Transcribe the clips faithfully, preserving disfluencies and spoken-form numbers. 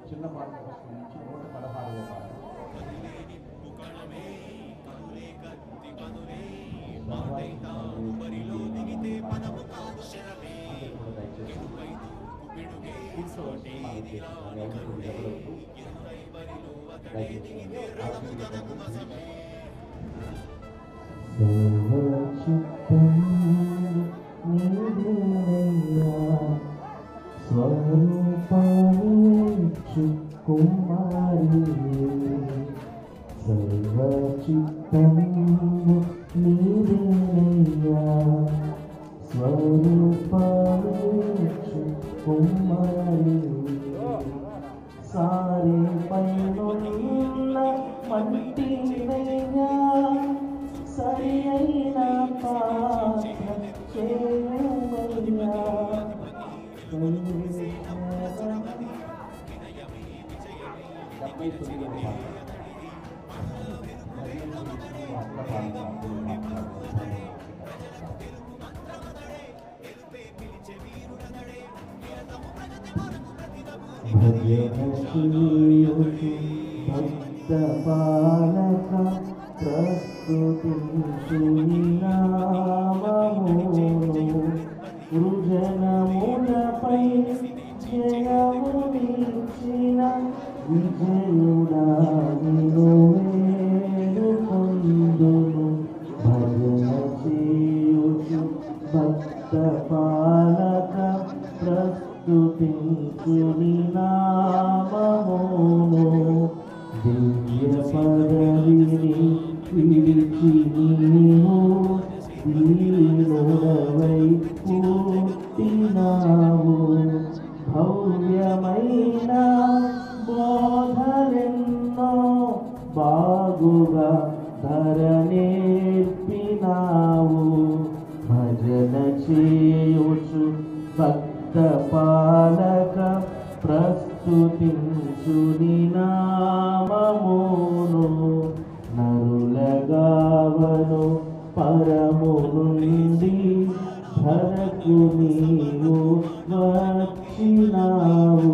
చిన్న పాట పుస్తకం నుంచి నూట పదహారవ పాట. కుమారి సర్వచిత్తము నీవేనయ్యా స్వరూపమేచు కుమారి సారే పైనున్న మట్టినయ్యా సరి అయిన పాత్ర చేయమయ్యా డెబ్బై తొమ్మిదవ పాట. భక్త పాలక ప్రస్తుతించు నామమును వృజనములపై జయమునిచ్చిన విజయుడా నిన్ను వేడుకొందును భజన చేయుచు భక్త పాలక ప్రస్తుతించు నీ నామమును దివ్య పదవిని విడిచి నీవు దీనుడవై పుట్టినావు భవ్యమైన బోధలెన్నో బాగుగా ధరనేర్పినావు భజన చేయుచు భక్త పాలక ప్రస్తుతించు నీ నామమును నరులగావను పరము నుండి ధరకు నీవు వచ్చినావు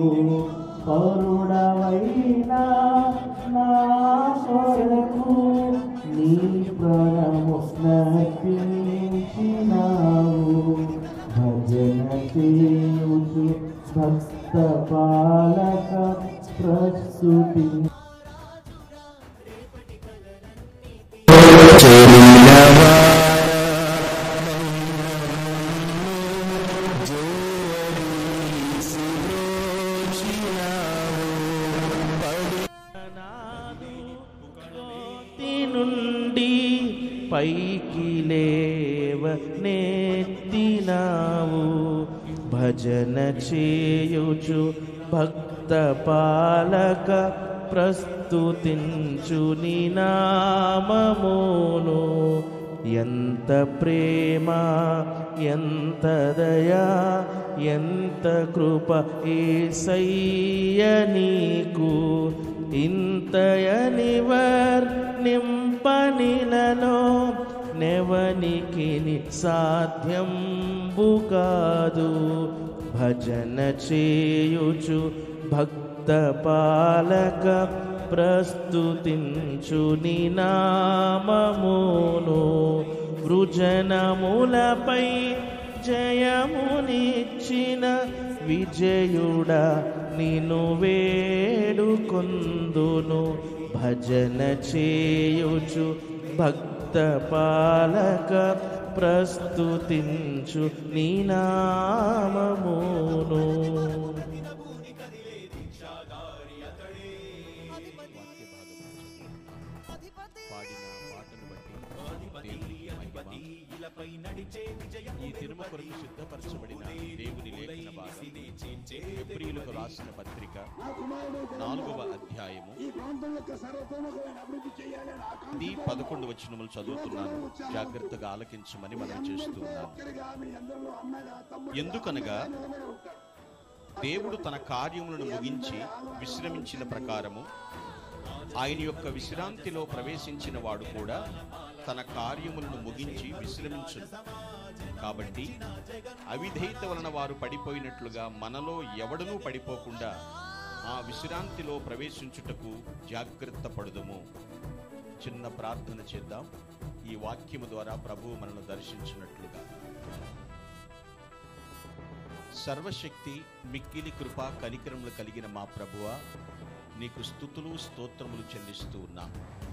కరుణవైనా నా కొరకు నీ ప్రాణము నర్పించినావు భజన చేయుచు భక్త పాలక ప్రస్తుతి నుండి పైకి లేవ నెత్తినావు భజన చేయుచు భక్త పాలక ప్రస్తుతించు నీ నామమును ఎంత ప్రేమ ఎంత దయా ఎంత కృప యేసయ్య నీకు ఇంతయని వర్ణింపనిలలో నెవనికిని సాధ్యంబు కాదు భజన చేయుచు భక్త పాలక ప్రస్తుతించు నీ నామమును వృజనములపై జయమునిచ్చిన విజయుడా నిన్ను వేడుకొందును భజన చేయుచు భక్త పాలక ప్రస్తుతించు నీ నామమును. ఈ తిరుమ కొరకు సిద్ధపరచబడిన దేవుని లేఖన భాగం హెబ్రీయులకు రాసిన పత్రిక నాలుగవ అధ్యాయము ఈ పదకొండు వచనములు చదువుతున్నాను, జాగ్రత్తగా ఆలకించమని మనం చేస్తున్నాను. ఎందుకనగా దేవుడు తన కార్యములను ముగించి విశ్రమించిన ప్రకారము ఆయన యొక్క విశ్రాంతిలో ప్రవేశించిన వాడు కూడా తన కార్యములను ముగించి విశ్రమించును. కాబట్టి అవిధేయత వలన వారు పడిపోయినట్లుగా మనలో ఎవడనూ పడిపోకుండా ఆ విశ్రాంతిలో ప్రవేశించుటకు జాగ్రత్త పడుదుము. చిన్న ప్రార్థన చేద్దాం. ఈ వాక్యము ద్వారా ప్రభువు మనల్ని దర్శించినట్లుగా. సర్వశక్తి, మిక్కిలి కృప, కనికరములు కలిగిన మా ప్రభువా, నీకు స్తుతులు స్తోత్రములు చెల్లిస్తూ ఉన్నాం.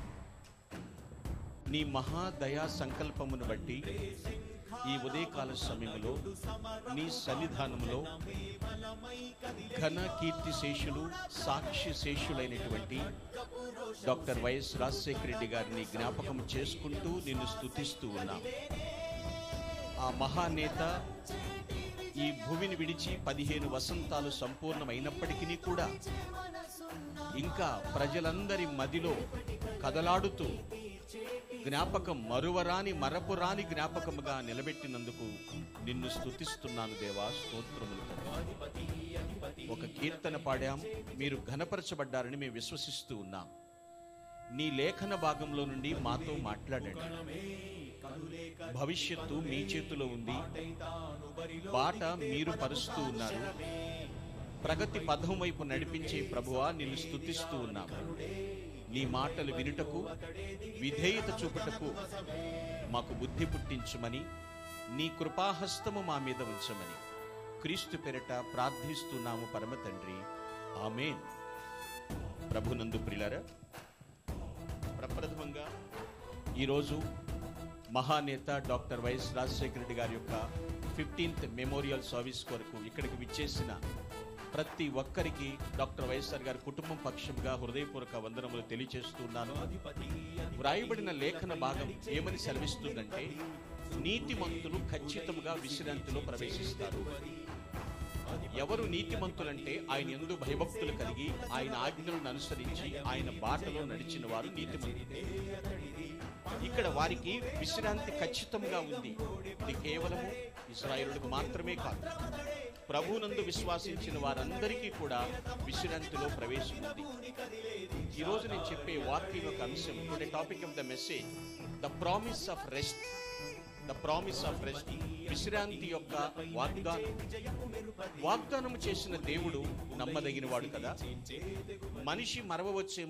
నీ మహాదయా సంకల్పమును బట్టి ఈ ఉదయకాల సమయంలో నీ సన్నిధానములో ఘన కీర్తి శేషులు, సాక్షి శేషులైనటువంటి డాక్టర్ వైఎస్ రాజశేఖర రెడ్డి గారిని జ్ఞాపకం చేసుకుంటూ నిన్ను స్తుతిస్తూ ఉన్నాం. ఆ మహానేత ఈ భూమిని విడిచి పదిహేను వసంతాలు సంపూర్ణమైనప్పటికీ కూడా ఇంకా ప్రజలందరి మదిలో కదలాడుతూ జ్ఞాపకం, మరువరాని మరపురాని జ్ఞాపకముగా నిలబెట్టినందుకు నిన్ను స్తుతిస్తున్నాను దేవా. స్తోత్రములు. ఒక కీర్తన పాడాం, మీరు ఘనపరచబడ్డారని మేము విశ్వసిస్తూ ఉన్నాం. నీ లేఖన భాగంలో నుండి మాతో మాట్లాడండి. భవిష్యత్తు మీ చేతిలో ఉంది, బాట మీరు పరుస్తూ ఉన్నారు. ప్రగతి పదం వైపు నడిపించే ప్రభువా, నిన్ను స్తుతిస్తూ ఉన్నాము. నీ మాటలు వినుటకు, విధేయత చూపుటకు మాకు బుద్ధి పుట్టించుమని, నీ కృపాహస్తము మా మీద ఉంచమని క్రీస్తు పేరిట ప్రార్థిస్తున్నాము పరమ తండ్రి, ఆమేన్. ప్రభునందు ప్రియులారా, ప్రప్రథమంగా ఈరోజు మహానేత డాక్టర్ వైఎస్ రాజశేఖర రెడ్డి గారి యొక్క ఫిఫ్టీన్త్ మెమోరియల్ సర్వీస్ కొరకు ఇక్కడికి విచ్చేసిన ప్రతి ఒక్కరికి డాక్టర్ వైఎస్ఆర్ గారి కుటుంబం పక్షంగా హృదయపూర్వక వందనములు తెలియజేస్తున్నాను. వ్రాయబడిన లేఖన భాగం ఏమని సెలవిస్తుందంటే, నీతిమంతులు ఖచ్చితంగా విశ్రాంతిలో ప్రవేశిస్తారు. ఎవరు నీతిమంతులంటే ఆయన యందు భయభక్తులు కలిగి ఆయన ఆజ్ఞలను అనుసరించి ఆయన బాటలో నడిచిన వారు నీతిమంతులు. ఇక్కడ వారికి విశ్రాంతి ఖచ్చితంగా ఉంది. ఇది కేవలము ఇశ్రాయేలులకు మాత్రమే కాదు, ప్రభువునందు విశ్వాసించిన వారందరికీ కూడా విశ్రాంతిలో ప్రవేశం ఉంది. ఈరోజు నేను చెప్పే వాక్యం యొక్క అంశం, today topic of the message, the promise of rest. The promise of rest, విశ్రాంతి యొక్క వాగ్దానం. వాగ్దానం చేసిన దేవుడు నమ్మదగిన వాడు కదా. మనిషి మరవవచ్చే